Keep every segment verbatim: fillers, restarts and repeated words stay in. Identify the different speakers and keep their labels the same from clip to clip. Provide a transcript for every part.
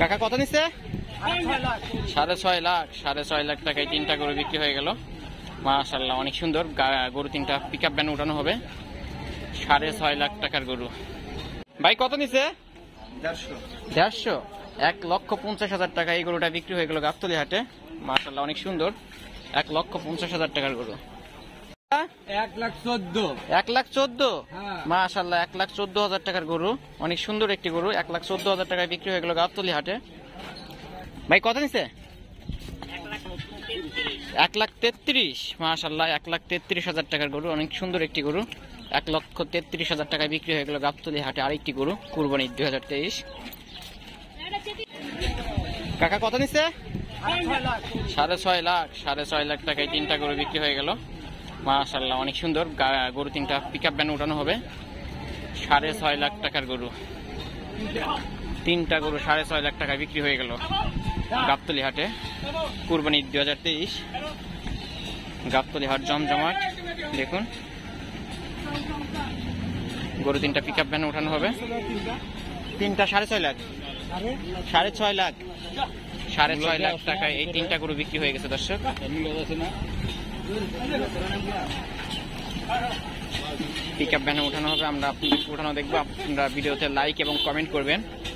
Speaker 1: কাকা কত নিচ্ছে? সাড়ে ছয় লাখ সাড়ে ছয় লাখ টাকায় তিনটা গরু বিক্রি হয়ে গেল। মাশাআল্লাহ অনেক সুন্দর গরু, তিনটা পিক আপ ভ্যানে উঠানো হবে। সাড়ে ছয় লাখ টাকার গরু। ভাই কত নিচ্ছে? দেড়শো এক লক্ষ পঞ্চাশ হাজার টাকা এই গরুটা বিক্রি হয়ে গেল গাবতলী হাটে। মাশাআল্লাহ অনেক সুন্দর, এক লক্ষ পঞ্চাশ হাজার টাকার গরু।
Speaker 2: এক লাখ চোদ্দ
Speaker 1: এক লাখ চোদ্দ মাশাআল্লাহ এক লাখ চোদ্দ হাজার টাকার গরু, অনেক সুন্দর একটি গরু। এক লাখ চোদ্দ হাজার টাকায় বিক্রি হয়ে গেল গাবতলী হাটে। ভাই কত নিচ্ছে? এক লাখ তেত্রিশ মাশাআল্লাহ এক লাখ তেত্রিশ হাজার টাকার গরু, অনেক সুন্দর একটি গরু। এক লক্ষ তেত্রিশ হাজার টাকায় বিক্রি হয়ে গেল গাবতলী হাটে আরেকটি গরু কুরবানি দুই হাজার তেইশ। কাকা কত নিচ্ছে? সাড়ে ছয় লাখ সাড়ে ছয় লাখ টাকায় তিনটা গরু বিক্রি হয়ে গেল। মাশাআল্লাহ অনেক সুন্দর গরু, তিনটা পিক আপ ভ্যানে উঠানো হবে। সাড়ে ছয় লাখ টাকার গরু, তিনটা গরু সাড়ে ছয় লাখ টাকায় বিক্রি হয়ে গেল গাবতলী হাটে কুরবানি দুই হাজার তেইশ। গাবতলী হাট জমজমাট। দেখুন গরু তিনটা পিক আপ ভ্যানে উঠানো হবে। তিনটা সাড়ে ছয় লাখ সাড়ে ছয় লাখ সাড়ে ছয় লাখ টাকায় এই তিনটা গরু বিক্রি হয়ে গেছে দর্শক। পিক আপ ভ্যানে উঠানো হবে, আমরা আপনাদের উঠানো দেখবো। আপনারা ভিডিওতে লাইক এবং কমেন্ট করবেন।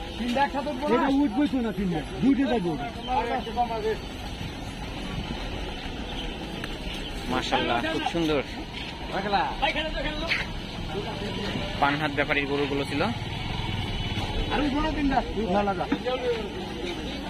Speaker 1: মাশাআল্লাহ খুব সুন্দর পানহাট ব্যাপারীর গরুগুলো ছিল।